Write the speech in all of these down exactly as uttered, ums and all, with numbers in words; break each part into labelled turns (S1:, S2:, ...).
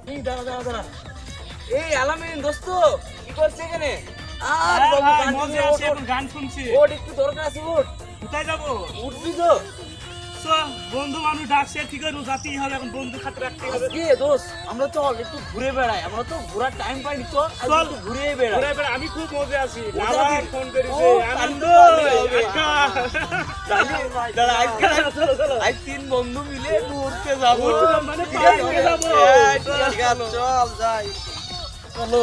S1: এই দাঁড়া দাঁড়া দাঁড়া এই আলামিন দোস্ত কি করছিস এখানে? আর বাবা মজা আছে এখন গান শুনছি। ওঠ একটু দরকার আছে ওঠ। কোথায় যাব? উঠবি তো? সো বন্ধু মানুষ ডাকছে ঠিক আছে যাতেই হবে এখন বন্ধু খাতে রাখতে হবে। আজকে দোস্ত আমরা চল একটু ঘুরে বেড়াই আমরা তো ঘোরার টাইম পাইনি চল একটু ঘুরে বেড়াই। ঘুরে বেড়াই আমি খুব মজা আছি। আবার ফোন করেছে আনন্দ আজকা দাঁড়া আজকা চলো চলো আজ তিন বন্ধু মিলে ঘুরতে যাব মানে পার্কে যাব। ঠিক আছে চল যাই চলো।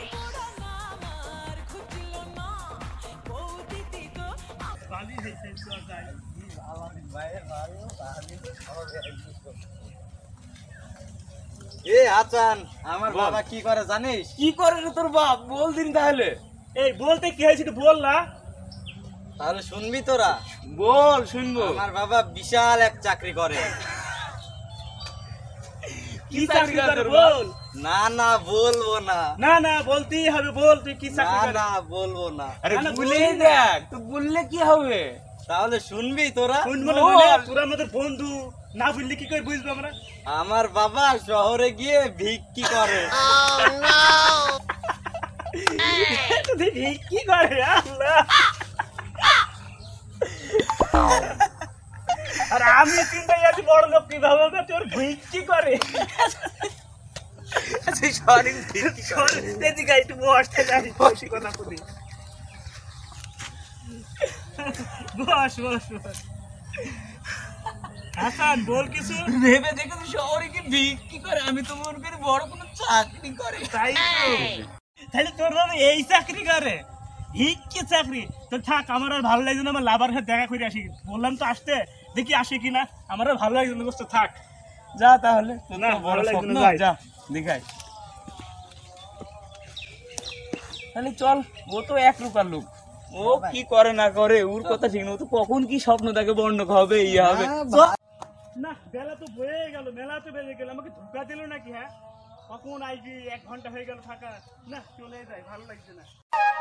S2: এ আচান আমার বাবা কি করে জানিস?
S1: কি করে রে তোর বাপ বল দিন তাহলে।
S3: এই বলতে কি হয়েছে একটু বল না।
S2: তাহলে শুনবি তোরা?
S1: বল শুনবো।
S2: আমার বাবা বিশাল এক চাকরি করে।
S3: কি চাকরি করে বল।
S2: না না বলবো না।
S3: না না বলতেই হবে বল তুই কি চাকরি
S2: না
S3: করে।
S2: না বলবো না।
S1: আরে বলেই দেখ তুই বললে কি হবে।
S2: তাহলে শুনবি তোরা?
S3: শুনবো না মানে তোরা আমাদের বন্ধু না বললে কি করে বুঝবো আমরা।
S2: আমার বাবা শহরে গিয়ে ভিক্ষি করে।
S3: তুই ভিক্ষি করে আল্লাহ। আর আমি চিন্তায় আছি বড় লোক কিভাবে হবে তোর ভিক্ষি করে।
S1: সরি ভিক্ষি করে।
S3: এদিকে একটু বসতে যাই বসি কথা বলি। বস বস বস। হাসান বল কিছু।
S1: ভেবে দেখো শহরে কি ভিক্ষি করে আমি তো মনে করি বড় কোনো চাকরি করে।
S3: তাই তো তাহলে তোর বাবা এই চাকরি করে ভিক্ষি চাকরি। তো থাক আমার আর ভালো লাগছে না আমার লাভার সাথে দেখা করে আসি। বললাম তো আসতে দেখি আসে কিনা আমার আর ভালো লাগছে না দোস্ত থাক।
S1: যা তাহলে
S3: না
S1: বড়
S3: ভালো লাগছে
S1: স্বপ্ন
S3: না যাই।
S1: যা দেখাই। তাহলে চল ও তো এক রূপার লোক ও কি করে না করে ওর কথা ঠিক না ও তো কখন কি স্বপ্ন তাকে বর্ণক হবে ইয়ে হবে।
S3: না বেলা তো বয়ে গেল মেলা তো বেজে গেল আমাকে ধোকা দিল নাকি। হ্যাঁ কখন আইবি এক ঘন্টা হয়ে গেল থাকা। না চলে যায় ভালো লাগছে না।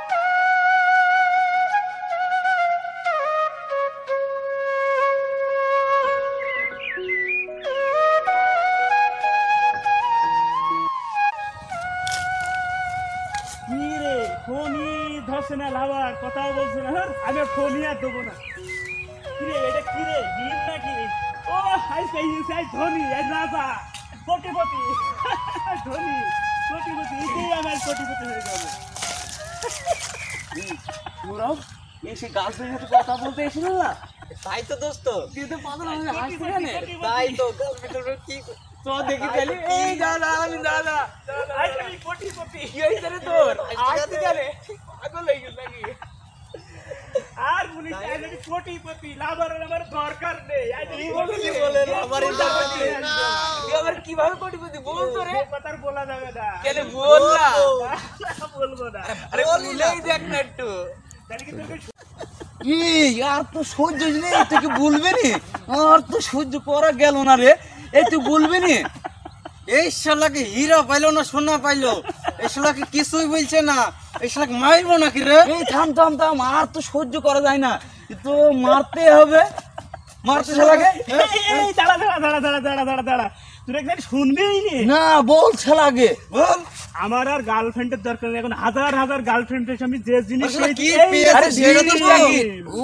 S3: কি রে ফোনই ধরছে না লাভার কথাও বলছে না। হ্যাঁ আমি ফোনই আর দেবো না। কিরে এটা কিরে ডিম নাকি? ও হাই পেয়েছে আই ধনী আই রাজা কোটিপতি ধনী কোটিপতি এটাই আমার কোটিপতি হয়ে যাবে।
S1: গৌরব এসে গার্লফ্রেন্ডের সাথে কথা বলতে এসেছিল না?
S2: তাই তো দোস্ত।
S1: তুই তো পাগল হয়ে হাসতে কেন?
S2: তাই তো গার্লফ্রেন্ডের কি
S1: তো দেখি তাহলে এই দাদা আমি দাদা
S3: আই আমি কোটিপতি
S1: কি হইছে রে তোর আসতে গেলে পাগল হয়ে গেল নাকি?
S3: আর বলিস আই আমি কোটিপতি লাভার আমার দরকার নেই। আই
S1: কি বললি বলে লাভারের দরকার নেই? তুই আবার কিভাবে কোটিপতি বল তো রে?
S3: কথা বলা যাবে না।
S1: কেন বল না?
S3: বলবো না।
S1: আরে বলেই দেখ না একটু।
S3: তাহলে কি তোকে
S1: কি আর তো সহ্য নেই তুই কি বলবি নি? আর তো সহ্য করা গেল না রে। এই তুই বলবি নি?
S2: এই শালাকে হীরা পাইলো না সোনা পাইলো এই শালাকে কিছুই বলছে না। এই শালাকে মারবো নাকি রে?
S1: এই থাম থাম থাম আর তো সহ্য করা যায় না তো মারতে হবে মারতে শালাকে।
S3: এই দাঁড়া দাঁড়া দাঁড়া দাঁড়া দাঁড়া দাঁড়া দাঁড়া তুই একদম শুনবেই নি।
S1: না বল শালাকে বল।
S3: আমার আর গার্লফ্রেন্ডের দরকার নেই এখন হাজার হাজার গার্লফ্রেন্ডের সামনে যে জিনিস
S2: আসলে
S3: পেয়েছি,
S2: কি
S3: এই
S2: পেয়েছে
S3: আরে
S2: সেটা তো
S3: ডিম।
S2: বল।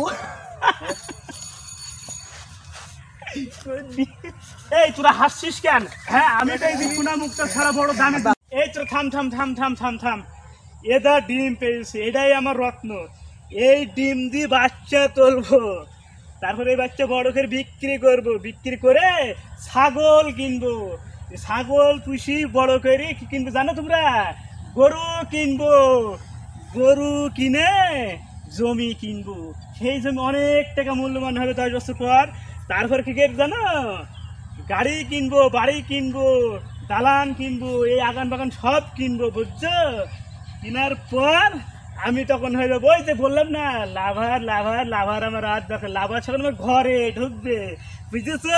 S3: এই তোরা হাসছিস কেন? হ্যাঁ আমি তো এই বিকুনা মুক্ত ছাড়া বড় দামি। এই তোর থাম থাম থাম থাম থাম থাম এটা ডিম পেয়েছি এটাই আমার রত্ন। এই ডিম দিয়ে বাচ্চা তুলবো তারপরে এই বাচ্চা বড় করে বিক্রি করব বিক্রি করে ছাগল কিনবো। ছাগল পুষি বড় করে কি কিনবো জানো তোমরা? গরু কিনবো। গরু কিনে জমি কিনবো সেই জমি অনেক টাকা মূল্যবান হবে দশ বছর পর। তারপর কি করবো জানো? গাড়ি কিনবো বাড়ি কিনবো দালান কিনবো এই আগান বাগান সব কিনবো বুঝছো? কেনার পর আমি তখন হয়ে যাবো ওই যে বললাম না লাভার লাভার লাভার আমার আর দরকার। লাভার ছাড়া আমার ঘরে ঢুকবে বুঝেছো?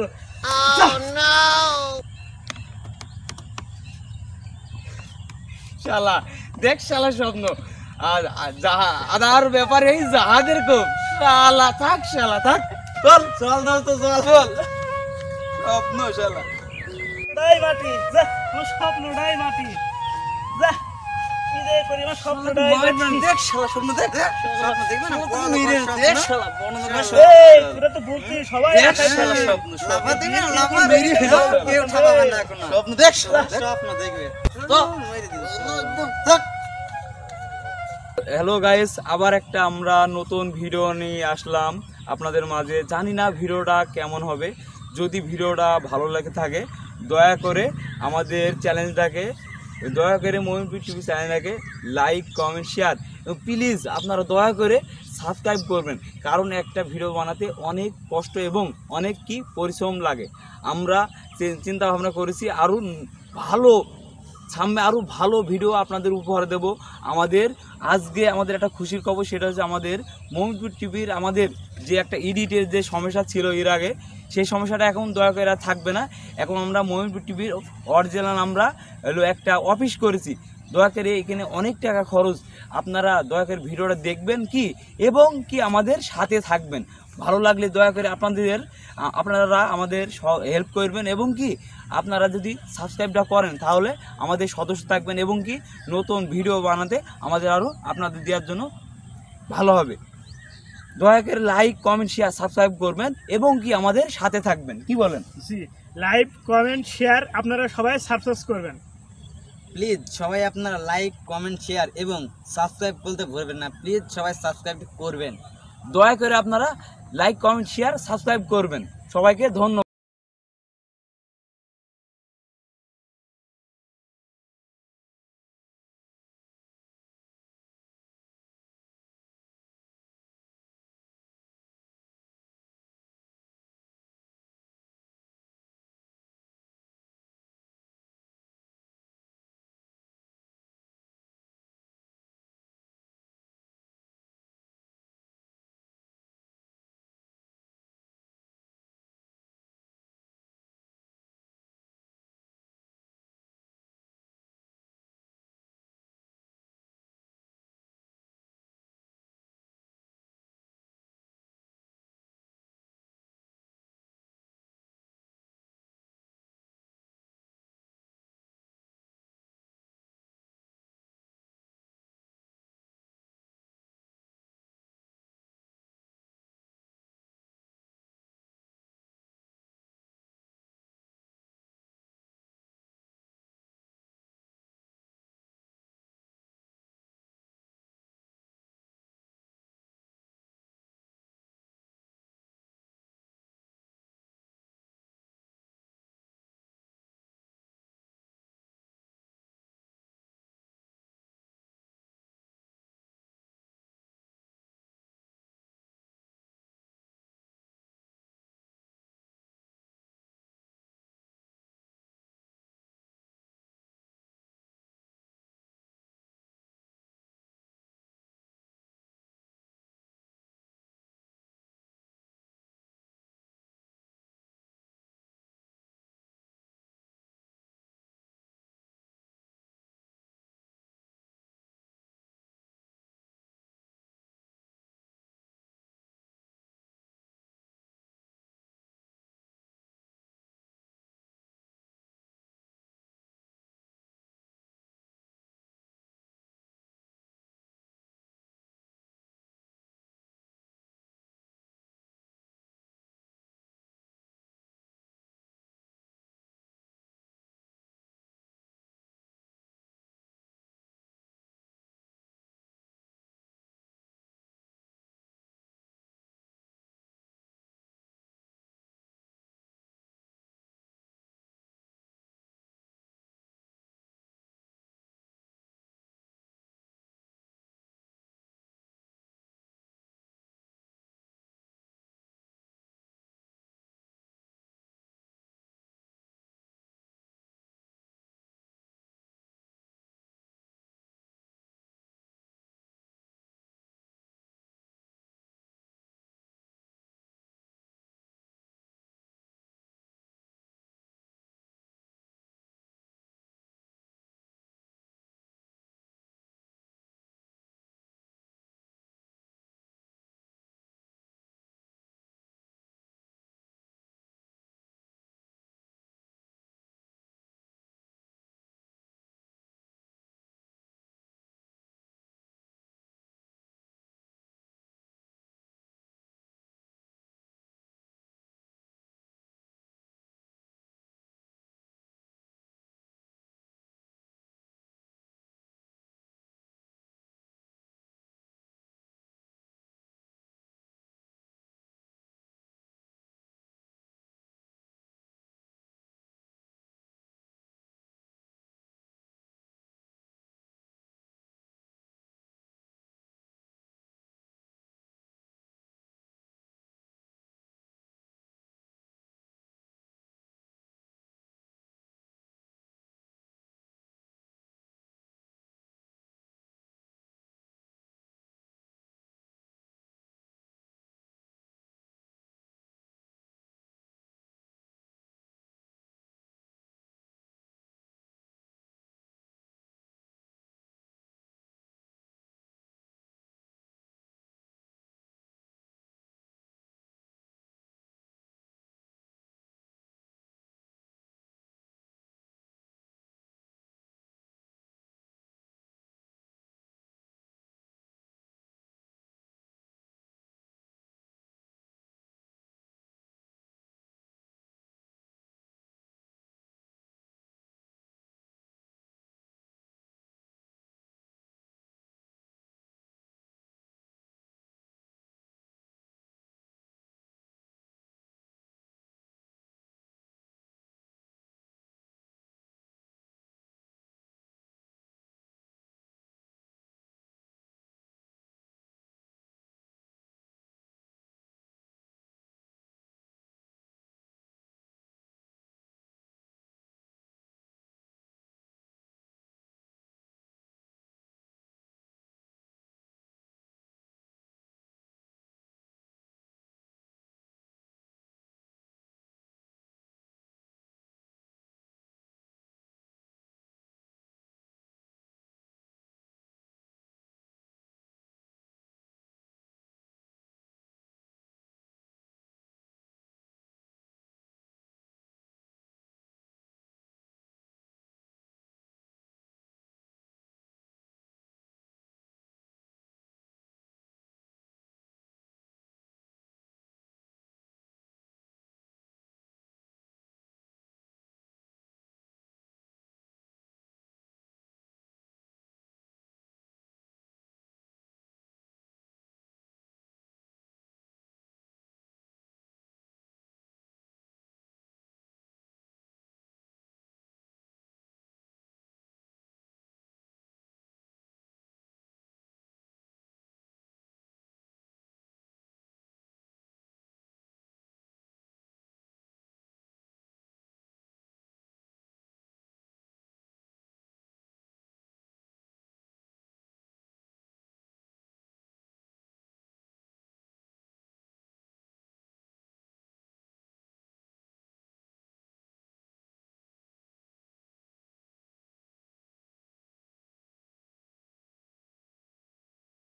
S1: শালা দেখ শালা স্বপ্ন আর আদার ব্যাপারে এই জাহাজের খুব শালা থাক শালা থাক চল
S2: চল দাও তো চল
S1: চল স্বপ্ন শালা।
S3: স্বপ্নটাই মাটি যা আমার স্বপ্নটাই মাটি যা কি যে করি আমার স্বপ্নটাই মাটি
S2: দেখ শালা স্বপ্ন দেখ দেখ স্বপ্ন দেখবে না বড় মেরে দেখ শালা বড় মেরে
S3: এই তোরা তো বলছিস সবাই
S2: দেখ
S3: একাই
S2: শালা
S3: বলে।
S2: স্বপ্ন লাভা দেখবে না লাভা মেরে ফেলো কেউ থামাবে না এখন স্বপ্ন দেখ শালা স্বপ্ন দেখবে তো মেরে দিল একদম থাক।
S1: হ্যালো গাইস, আবার একটা আমরা নতুন ভিডিও নিয়ে আসলাম আপনাদের মাঝে। জানি না ভিডিওটা কেমন হবে। যদি ভিডিওটা ভালো লাগে থাকে দয়া করে আমাদের চ্যানেলটাকে দয়া করে মমিনপুর টিভি চ্যানেলটাকে লাইক কমেন্ট শেয়ার প্লিজ আপনারা দয়া করে সাবস্ক্রাইব করবেন, কারণ একটা ভিডিও বানাতে অনেক কষ্ট এবং অনেক কি পরিশ্রম লাগে। আমরা চিন্তা ভাবনা করেছি আরও ভালো সামনে আরও ভালো ভিডিও আপনাদের উপহার দেব। আমাদের আজকে আমাদের একটা খুশির খবর, সেটা হচ্ছে আমাদের মমিনপুর টিভির আমাদের যে একটা এডিটের যে সমস্যা ছিল এর আগে, সেই সমস্যাটা এখন দয়া করে আর থাকবে না। এখন আমরা মমিনপুর টিভির অরিজিনাল আমরা হলো একটা অফিস করেছি। দয়া করে এখানে অনেক টাকা খরচ, আপনারা দয়া করে ভিডিওটা দেখবেন কি এবং কি আমাদের সাথে থাকবেন। ভালো লাগলে দয়া করে আপনাদের আপনারা আমাদের হেল্প করবেন এবং কি আপনারা যদি সাবস্ক্রাইবটা করেন তাহলে আমাদের সদস্য থাকবেন এবং কি নতুন ভিডিও বানাতে আমাদের আরও আপনাদের দেওয়ার জন্য ভালো হবে। দয়া করে লাইক কমেন্ট শেয়ার সাবস্ক্রাইব করবেন এবং কি আমাদের সাথে থাকবেন। কি বলেন?
S3: জি, লাইক কমেন্ট শেয়ার আপনারা সবাই সাবস্ক্রাইব করবেন।
S2: প্লিজ সবাই আপনারা লাইক কমেন্ট শেয়ার এবং সাবস্ক্রাইব বলতে ভুলবেন না। প্লিজ সবাই সাবস্ক্রাইব করবেন।
S1: দয়া করে আপনারা লাইক কমেন্ট শেয়ার সাবস্ক্রাইব করবেন। সবাইকে ধন্যবাদ।